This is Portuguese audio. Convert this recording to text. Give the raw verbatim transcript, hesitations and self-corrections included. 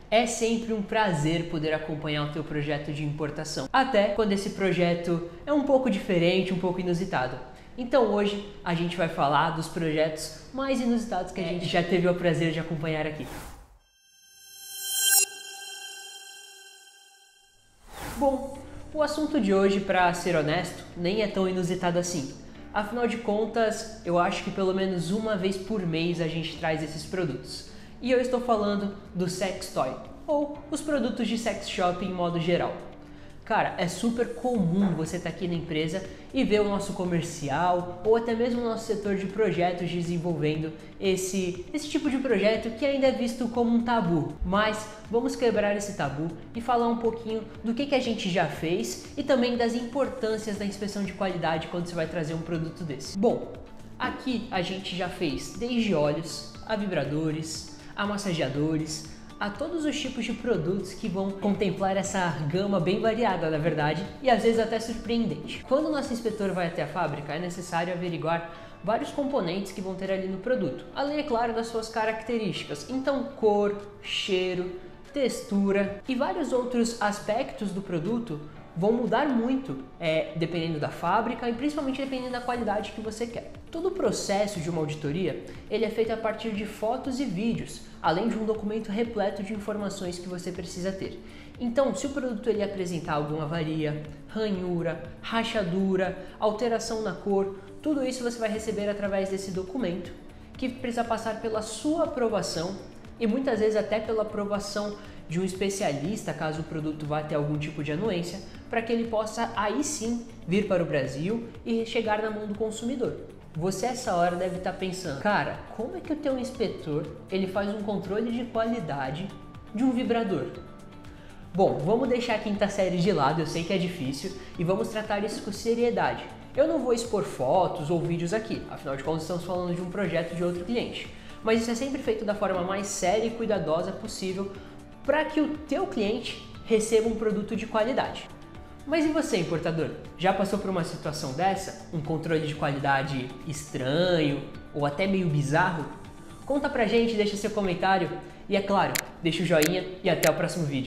É sempre um prazer poder acompanhar o teu projeto de importação, até quando esse projeto é um pouco diferente, um pouco inusitado. Então hoje a gente vai falar dos projetos mais inusitados que a gente já teve o prazer de acompanhar aqui. Bom, o assunto de hoje, para ser honesto, nem é tão inusitado assim. Afinal de contas, eu acho que pelo menos uma vez por mês a gente traz esses produtos. E eu estou falando do sex toy, ou os produtos de sex shop em modo geral. Cara, é super comum você estar aqui na empresa e ver o nosso comercial ou até mesmo o nosso setor de projetos desenvolvendo esse, esse tipo de projeto que ainda é visto como um tabu. Mas vamos quebrar esse tabu e falar um pouquinho do que, que a gente já fez e também das importâncias da inspeção de qualidade quando você vai trazer um produto desse. Bom, aqui a gente já fez desde óleos, a vibradores, a massageadores, a todos os tipos de produtos que vão contemplar essa gama bem variada, na verdade, e às vezes até surpreendente. Quando o nosso inspetor vai até a fábrica, é necessário averiguar vários componentes que vão ter ali no produto, além, é claro, das suas características. Então, cor, cheiro, textura e vários outros aspectos do produto vão mudar muito, é, dependendo da fábrica e principalmente dependendo da qualidade que você quer. Todo o processo de uma auditoria ele é feito a partir de fotos e vídeos, além de um documento repleto de informações que você precisa ter. Então, se o produto ele apresentar alguma avaria, ranhura, rachadura, alteração na cor, tudo isso você vai receber através desse documento, que precisa passar pela sua aprovação e muitas vezes até pela aprovação de um especialista, caso o produto vá ter algum tipo de anuência, para que ele possa aí sim vir para o Brasil e chegar na mão do consumidor. Você essa hora deve estar pensando, cara, como é que o teu inspetor ele faz um controle de qualidade de um vibrador? Bom, vamos deixar a quinta série de lado, eu sei que é difícil, e vamos tratar isso com seriedade. Eu não vou expor fotos ou vídeos aqui, afinal de contas estamos falando de um projeto de outro cliente, mas isso é sempre feito da forma mais séria e cuidadosa possível para que o teu cliente receba um produto de qualidade. Mas e você, importador? Já passou por uma situação dessa? Um controle de qualidade estranho ou até meio bizarro? Conta pra gente, deixa seu comentário e, é claro, deixa o joinha e até o próximo vídeo.